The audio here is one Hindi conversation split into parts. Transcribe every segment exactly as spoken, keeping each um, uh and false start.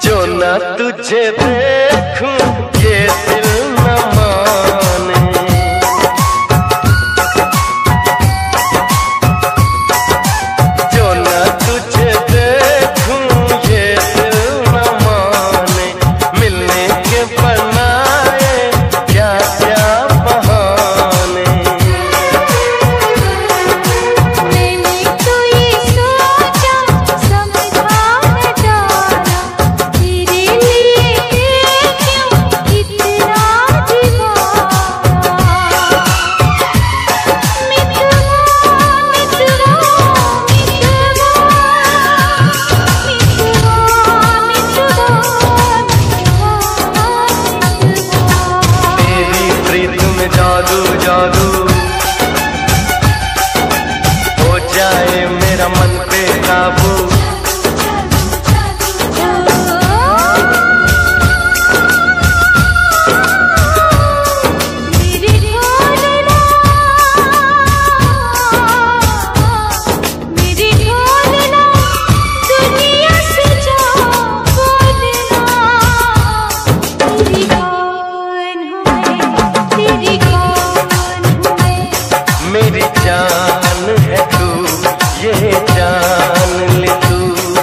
जो ना तुझे देखूं ये दिल न माने, जो ना तुझे देखूं ये दिल न माने, मिलने के बनाए क्या क्या बहाने। मैंने तो ये सोचा समझा न जाना, तेरे लिए क्यों इतना दीवाना। मितवा मितवा मितवा मितवा, तेरी प्रीत में जादू जादू हो जाए मेरा मन पे काबू। मेरी ढोलना मेरी ढोलना दुनिया से जा बोलना, तेरी कौन हूँ मैं, तेरी कौन हूँ मैं। मेरी जान है तू ये जान ले तू।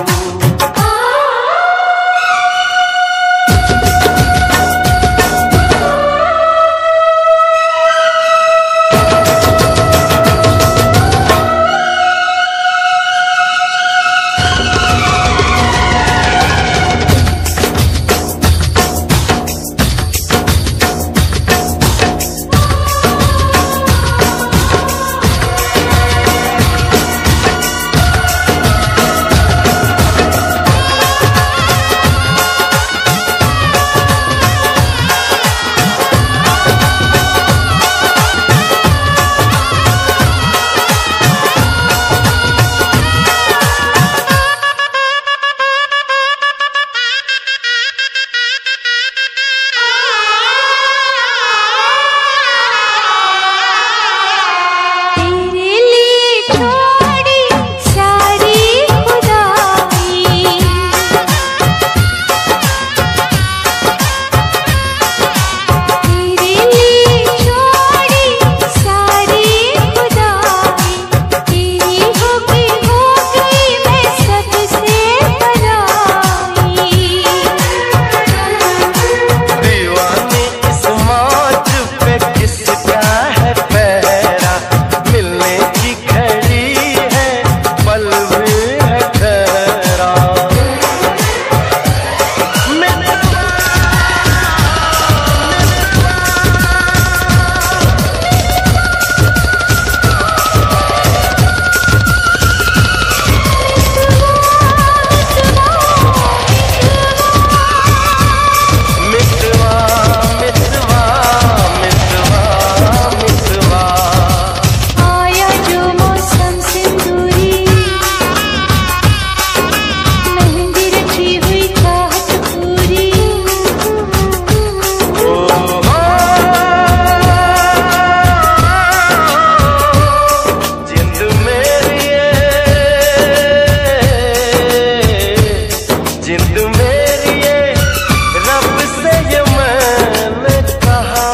तेरे लिए छोड़ी सारी खुदाई, तेरे लिए छोड़ी सारी खुदाई, तेरी हो गई हो गई मैं सबसे पराई। दीवानी इस मौज पे किसका है पहरा, मिलने की घड़ी है पल भी है ठहरा। मितवा मितवा मितवा मितवा, आया जो मौसम सिंदूरी, मेहंदी रची हुई चाहत पूरी। ओ हो जिंद मेरी ये, जिंद मेरी ये, रब से ये मैंने कहा,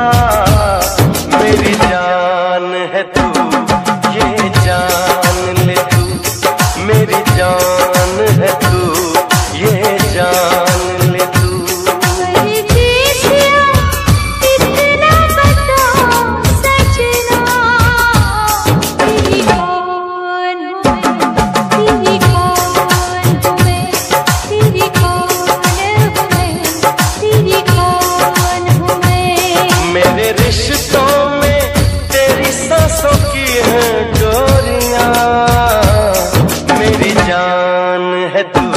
मेरी जान है तू ये जान ले तू। मेरी जान है तू ये जान ले तू। परदेसिया इतना बता सजना, तेरी कौन हूँ मैं, तेरी कौन हूँ मैं, तेरी कौन हूँ मैं, तेरी कौन हूँ मैं। मेरे रिश्तों में तेरी सांसों की है डोरियां, मेरी जान है तू